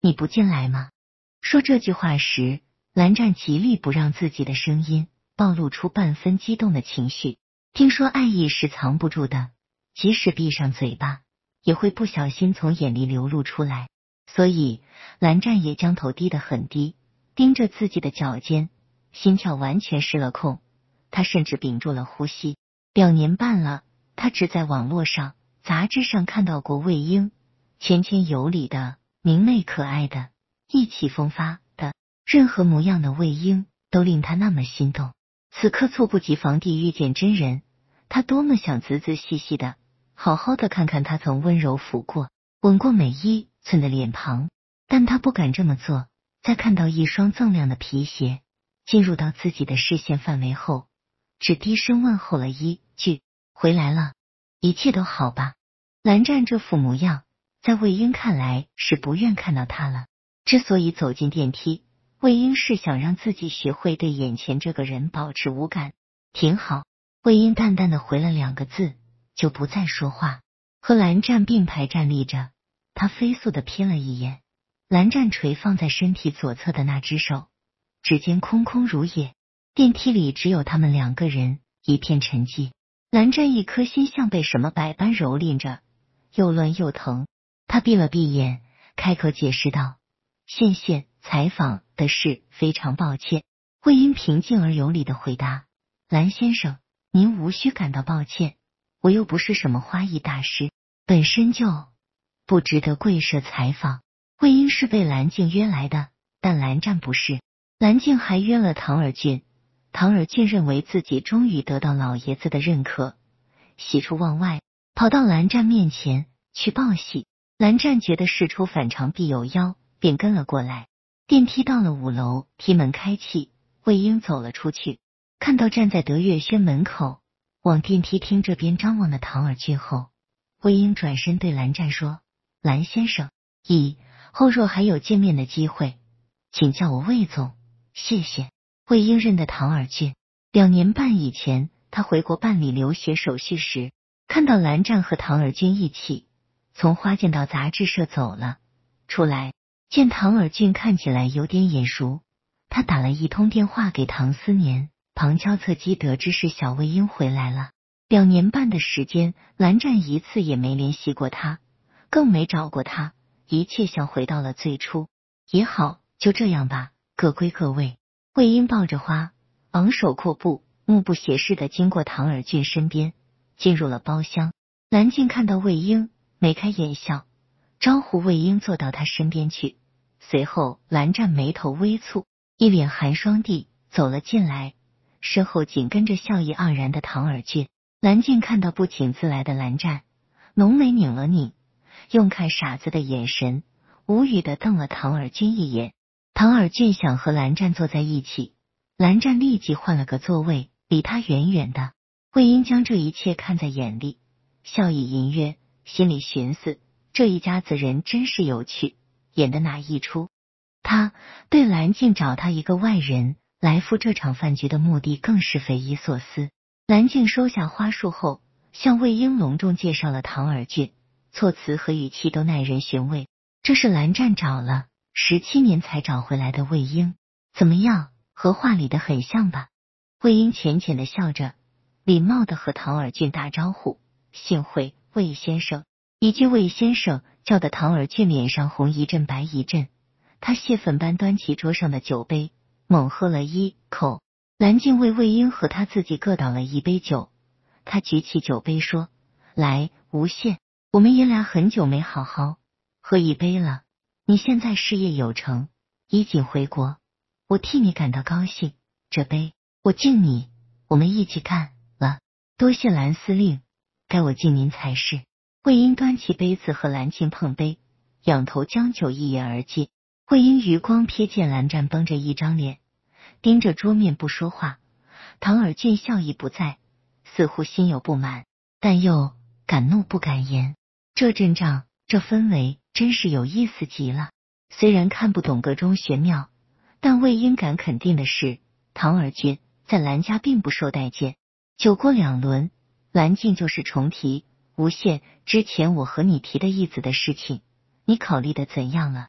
你不进来吗？说这句话时，蓝湛极力不让自己的声音暴露出半分激动的情绪。听说爱意是藏不住的，即使闭上嘴巴，也会不小心从眼里流露出来。所以蓝湛也将头低得很低，盯着自己的脚尖，心跳完全失了控。他甚至屏住了呼吸。2年半了，他只在网络上、杂志上看到过魏婴，谦谦有礼的、明媚可爱的、意气风发的，任何模样的魏婴都令他那么心动。此刻猝不及防地遇见真人，他多么想仔仔细细的、好好的看看他曾温柔抚过、吻过每一寸的脸庞，但他不敢这么做。在看到一双锃亮的皮鞋进入到自己的视线范围后，只低声问候了一句：“回来了，一切都好吧？”蓝湛这副模样，在魏婴看来是不愿看到他了。之所以走进电梯，魏婴是想让自己学会对眼前这个人保持无感。挺好。魏婴淡淡的回了2个字，就不再说话。和蓝湛并排站立着，他飞速的瞥了一眼蓝湛垂放在身体左侧的那只手，指尖空空如也。电梯里只有他们2个人，一片沉寂。蓝湛一颗心像被什么百般蹂躏着，又乱又疼。他闭了闭眼，开口解释道：“线采访的事非常抱歉。”魏婴平静而有礼的回答：“蓝先生，您无需感到抱歉，我又不是什么花艺大师，本身就不值得贵社采访。”魏婴是被蓝静约来的，但蓝湛不是。蓝静还约了唐尔俊。唐尔俊认为自己终于得到老爷子的认可，喜出望外，跑到蓝湛面前去报喜。蓝湛觉得事出反常必有妖，便跟了过来。电梯到了5楼，梯门开启，魏婴走了出去，看到站在德月轩门口往电梯厅这边张望的唐尔俊后，魏婴转身对蓝湛说：“蓝先生，以后若还有见面的机会，请叫我魏总，谢谢。”魏婴认得唐尔俊。2年半以前，他回国办理留学手续时，看到蓝湛和唐尔俊一起从花剑道杂志社走了出来，见唐尔俊看起来有点眼熟，他打了一通电话给唐思年，旁敲侧击得知是小魏婴回来了。2年半的时间，蓝湛一次也没联系过他，更没找过他，一切像回到了最初。也好，就这样吧，各归各位。魏婴抱着花，昂首阔步，目不斜视的经过唐尔俊身边，进入了包厢。蓝静看到魏婴，眉开眼笑，招呼魏婴坐到他身边去。随后蓝湛眉头微蹙，一脸寒霜地走了进来，身后紧跟着笑意盎然的唐尔俊。蓝静看到不请自来的蓝湛，浓眉拧了拧，用看傻子的眼神无语的瞪了唐尔俊一眼。唐尔俊想和蓝湛坐在一起，蓝湛立即换了个座位，离他远远的。魏婴将这一切看在眼里，笑意隐约，心里寻思，这一家子人真是有趣，演的哪一出？他对蓝静找他一个外人来赴这场饭局的目的更是匪夷所思。蓝静收下花束后，向魏婴隆重介绍了唐尔俊，措辞和语气都耐人寻味。这是蓝湛找了17年才找回来的魏婴，怎么样，和话里的很像吧？魏婴浅浅的笑着，礼貌的和唐尔俊打招呼：“幸会，魏先生。”一句魏先生叫得唐尔俊脸上红一阵白一阵，他泄愤般端起桌上的酒杯，猛喝了一口。蓝静为魏婴和他自己各倒了1杯酒，他举起酒杯说：“来，无限，我们爷俩很久没好好喝一杯了。你现在事业有成，衣锦回国，我替你感到高兴。这杯我敬你，我们一起干了。多谢蓝司令，该我敬您才是。”魏婴端起杯子和蓝静碰杯，仰头将酒一饮而尽。魏婴余光瞥见蓝湛绷着一张脸，盯着桌面不说话。唐尔俊笑意不在，似乎心有不满，但又敢怒不敢言。这阵仗，这氛围真是有意思极了。虽然看不懂个中玄妙，但魏婴敢肯定的是，唐尔俊在蓝家并不受待见。酒过2轮，蓝静就是重提：“无限，之前我和你提的义子的事情，你考虑的怎样了？”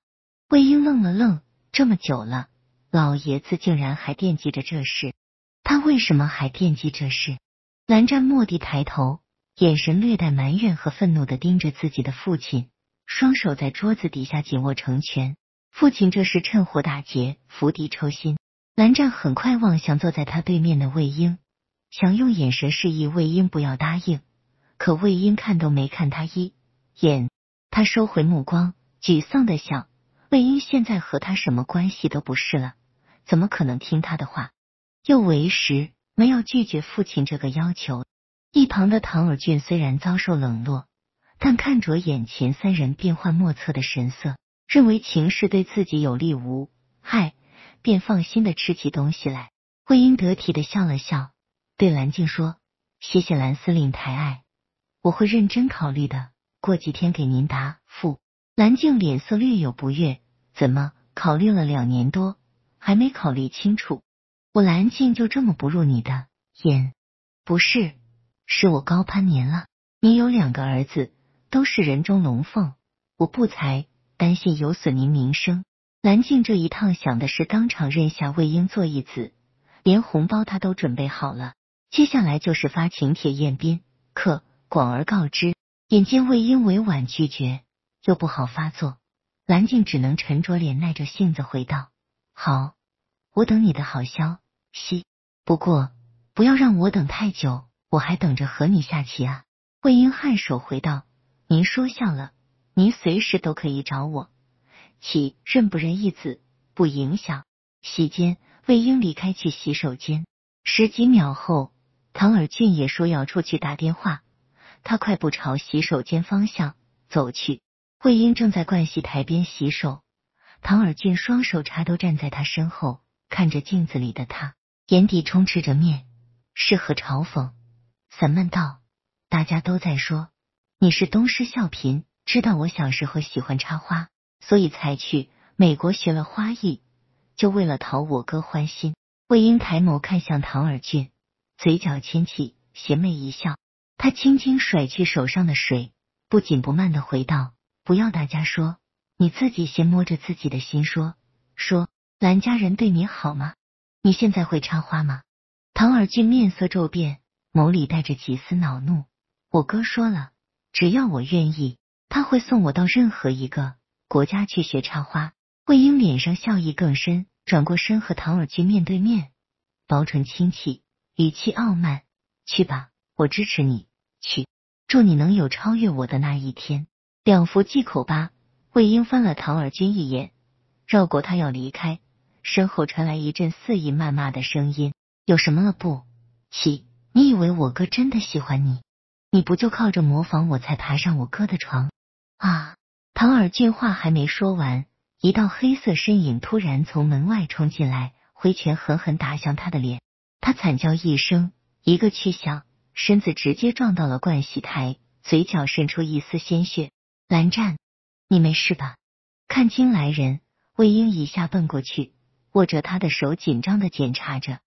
魏婴愣了愣，这么久了，老爷子竟然还惦记着这事，他为什么还惦记这事？蓝湛蓦地抬头，眼神略带埋怨和愤怒地盯着自己的父亲，双手在桌子底下紧握成拳。父亲这是趁火打劫，釜底抽薪。蓝湛很快望向坐在他对面的魏婴，想用眼神示意魏婴不要答应，可魏婴看都没看他一眼。他收回目光，沮丧地想，魏婴现在和他什么关系都不是了，怎么可能听他的话？又为时没有拒绝父亲这个要求。一旁的唐尔俊虽然遭受冷落，但看着眼前三人变幻莫测的神色，认为情势对自己有利无害，便放心的吃起东西来。魏婴得体的笑了笑，对蓝静说：“谢谢蓝司令抬爱，我会认真考虑的，过几天给您答复。”蓝静脸色略有不悦：“怎么考虑了2年多，还没考虑清楚？我蓝静就这么不入你的眼？不是，是我高攀您了。您有2个儿子，都是人中龙凤，我不才，担心有损您名声。”蓝静这一趟想的是当场认下魏婴做义子，连红包他都准备好了，接下来就是发请帖宴宾客，广而告之。眼见魏婴委婉拒绝，又不好发作，蓝静只能沉着脸耐着性子回道：“好，我等你的好消息，不过不要让我等太久，我还等着和你下棋啊。”魏婴颔首回道：“您说笑了，您随时都可以找我，棋认不认义子不影响。”席间，魏婴离开去洗手间，10几秒后，唐尔俊也说要出去打电话，他快步朝洗手间方向走去。魏婴正在盥洗台边洗手，唐尔俊双手插兜站在他身后，看着镜子里的他，眼底充斥着面试和嘲讽，散漫道：“大家都在说你是东施效颦，知道我小时候喜欢插花，所以才去美国学了花艺，就为了讨我哥欢心。”魏婴抬眸看向唐尔俊，嘴角牵起邪魅一笑，他轻轻甩去手上的水，不紧不慢地回道：“不要大家说，你自己先摸着自己的心说，蓝家人对你好吗？你现在会插花吗？”唐尔俊面色骤变，眸里带着几丝恼怒：“我哥说了，只要我愿意，他会送我到任何一个国家去学插花。”魏婴脸上笑意更深，转过身和唐尔俊面对面，薄唇轻启，语气傲慢：“去吧，我支持你，去，祝你能有超越我的那一天。”2幅忌口吧。魏婴翻了唐尔俊一眼，绕过他要离开，身后传来一阵肆意谩骂的声音：“有什么了不起？你以为我哥真的喜欢你？你不就靠着模仿我才爬上我哥的床啊？”唐尔俊话还没说完，一道黑色身影突然从门外冲进来，挥拳狠狠打向他的脸。他惨叫一声，一个去向，身子直接撞到了盥洗台，嘴角渗出一丝鲜血。“蓝湛，你没事吧？”看清来人，魏婴一下奔过去，握着他的手紧张的检查着。